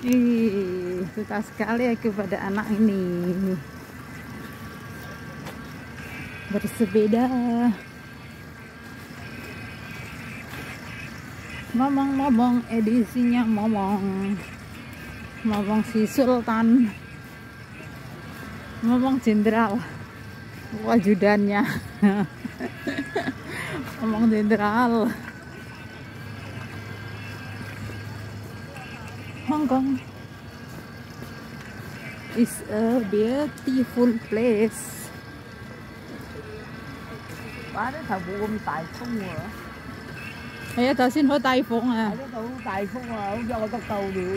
Ih, suka sekali aku pada anak ini bersepeda. Momong-momong, edisinya momong si Sultan, momong jenderal, wajudannya. Momong jenderal. Hong Kong is a beautiful place. Quá đấy thằng vụ tại không rồi. Ayo,頭先好大風啊！ Ada tahu typhoon không cho cái tàu đi.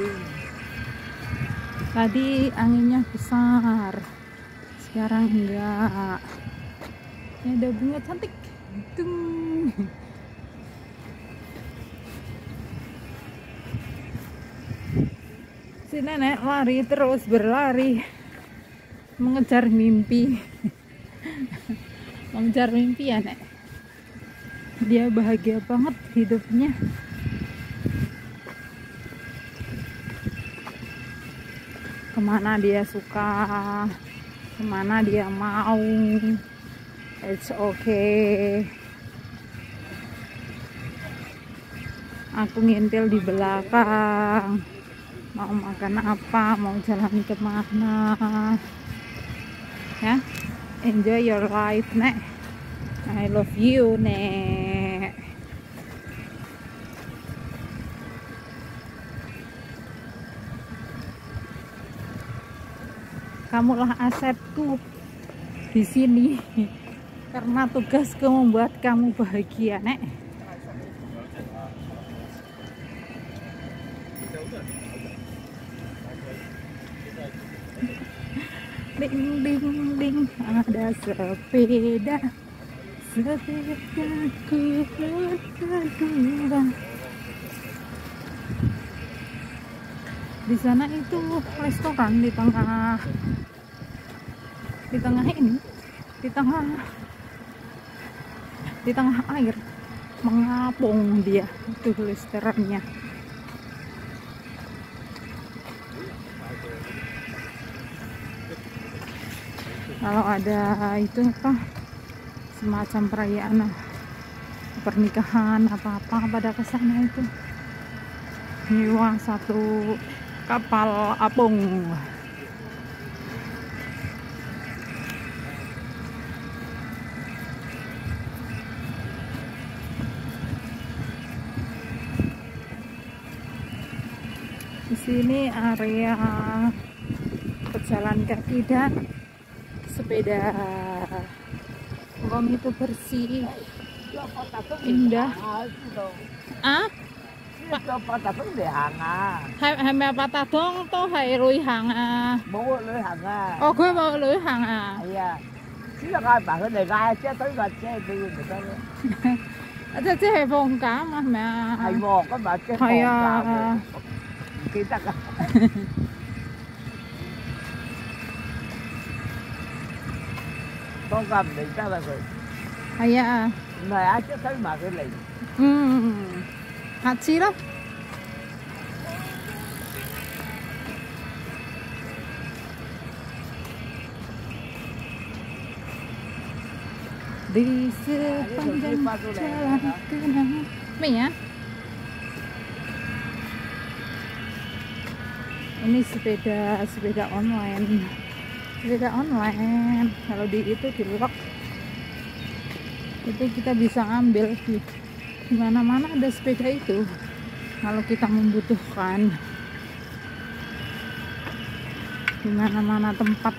Tadi anginnya besar, sekarang enggak. Ini ada bunga cantik. Tung. Si nenek lari terus berlari mengejar mimpi. Mengejar mimpi ya, Nek. Dia bahagia banget hidupnya. Kemana dia suka, kemana dia mau, it's okay. Aku ngintil di belakang, mau makan apa, mau jalan kemana, ya. Enjoy your life, Nek. I love you, Nek. Kamulah asetku di sini karena tugasku membuat kamu bahagia, Nek. Ding ding ding, ada sepeda, sepedaku berdua. Di sana itu restoran di tengah ini, di tengah air, mengapung dia itu restorannya. Kalau ada itu apa, semacam perayaan pernikahan apa-apa pada kesana itu nyewa satu kapal apung. Di sini area pejalan kaki dan sepeda. Hongkong itu bersih, indah. Ah? Hai mẹ patah dong to hai lui hàng à. Bố lưới hàng à. Ồ, gue mau lui hàng à. Iya. Chỉ là ai bảo cái này gai chứ tới gần chứ đi người ta. Chứ係放假嘛係咪啊？ 係喎，今日即係放係假啊。 喎，唔記得啊。放假唔嚟得啦佢。 係啊。 唔係啊，即係推埋佢嚟。 下次咯。Di sepanjang jalan kenangan. Apa ya? Ini sepeda online. Sepeda online. Kalau di itu di lock, itu kita bisa ambil di mana-mana ada sepeda itu. Kalau kita membutuhkan, di mana-mana tempat.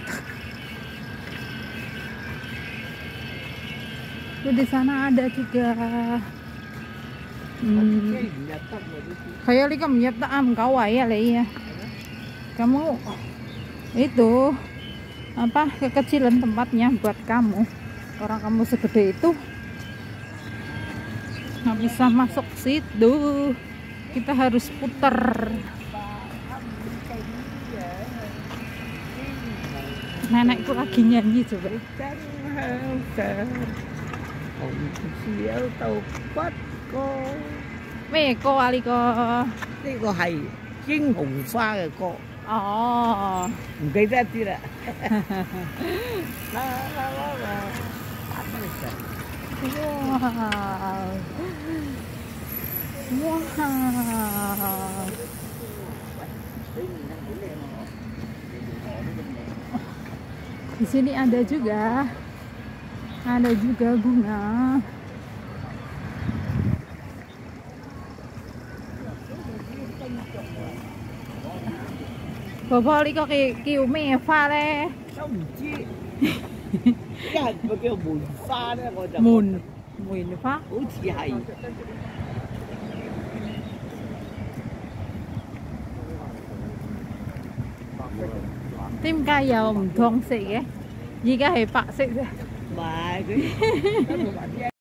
Itu di sana ada juga. Kayak li kamu nyata kau ya le ya. Kamu itu apa kekecilan tempatnya buat kamu. Orang kamu segede itu nggak bisa masuk situ. Kita harus putar. Nenekku lagi nyanyi coba. Siêu tàu bắt cô. Mấy cô ali cô. Này cô hay. 英雄花嘅歌， 哦， 唔記得啲啦。 哇，哇。Di sini ada juga bunga. Bố đi có kiểu mẹ pha đây. 都唔知，一係咪叫梅花咧？我就梅花， 好似係。 點解又唔同色嘅？而家係白色啫。 唔係佢。